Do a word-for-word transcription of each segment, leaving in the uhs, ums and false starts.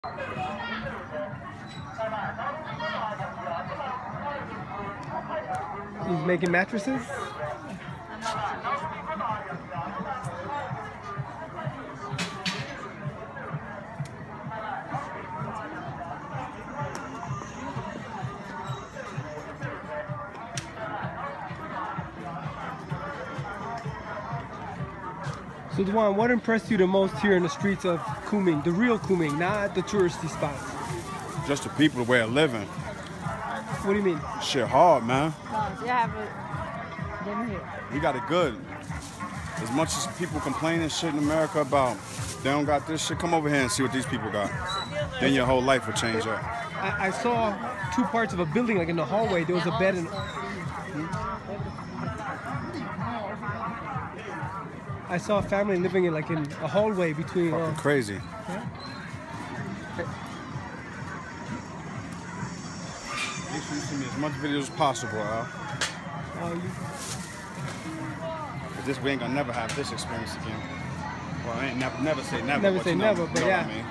He's making mattresses. So Duan, what impressed you the most here in the streets of Kunming, the real Kunming, not the touristy spots? Just the people, the way of living. What do you mean? Shit hard, man. No, we got it good. As much as people complaining shit in America about they don't got this shit, come over here and see what these people got. Then your whole life will change up. I, I saw two parts of a building, like in the hallway, there was a bed and... I saw a family living in like in a hallway between... Fucking uh, crazy. Yeah? Make sure you send me as much videos as possible, Al. Uh, you... This, we ain't gonna never have this experience again. Well, I ain't never, never say never. Never but say you know, never, but you know yeah. What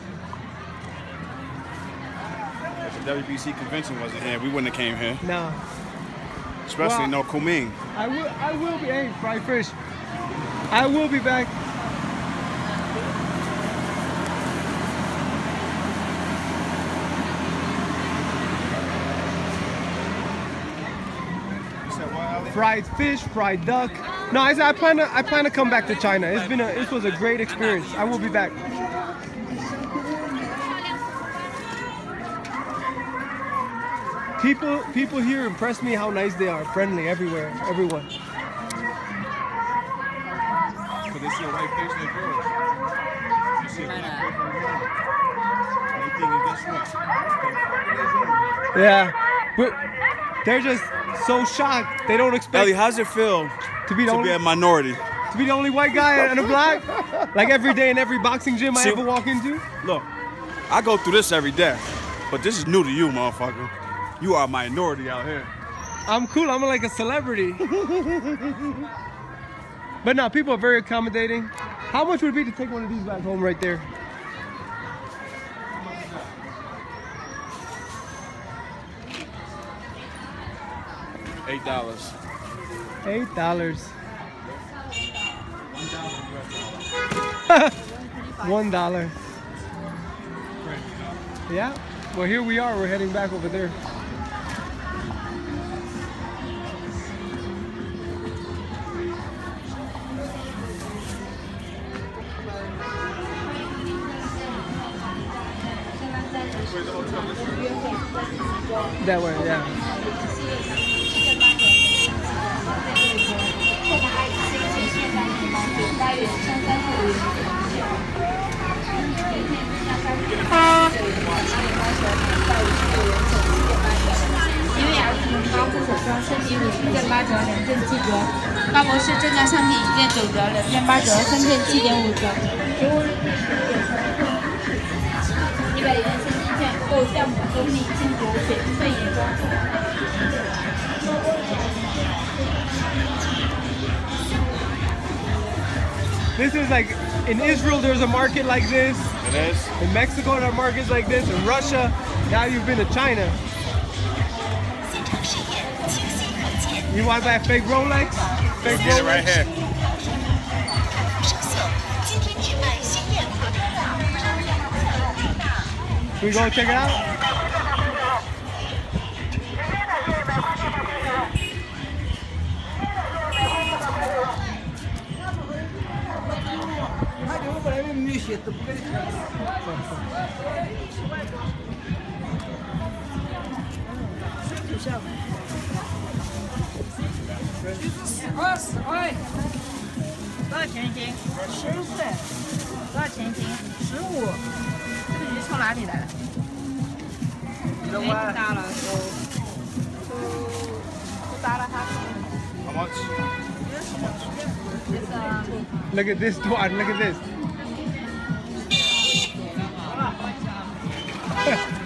I mean? If the W B C convention wasn't here, we wouldn't have came here. No. Especially Well, no Kunming. I will. I will be. Hey, fried fish. I will be back. Fried fish, fried duck. No, I, I plan to. I plan to come back to China. It's been a. This was a great experience. I will be back. People, people here impress me how nice they are. Friendly everywhere, everyone. But they see a white face, they girl. You see a black face, they think guess what? Yeah, but they're just so shocked. They don't expect. Ellie, how's it feel to be the to only, be a minority? to be the only white guy and a black? Like every day in every boxing gym I See, ever walk into? Look, I go through this every day, but this is new to you, motherfucker. You are a minority out here. I'm cool, I'm like a celebrity. But no, people are very accommodating. How much would it be to take one of these back home right there? Eight dollars. Eight dollars. One dollar. Yeah. Well, here we are. We're heading back over there. That way, yeah. This is like, in Israel there's a market like this. It is? In Mexico there are markets like this. In Russia, now you've been to China. You want to buy a fake Rolex? Fake Get it Rolex? right here. We go check it out? Oi, 多少钱一斤？十块。多少钱一斤？十五。这个鱼从哪里来的？哎，大了都都都大了它。 How much? It's um. Look at this, Duan, look at this.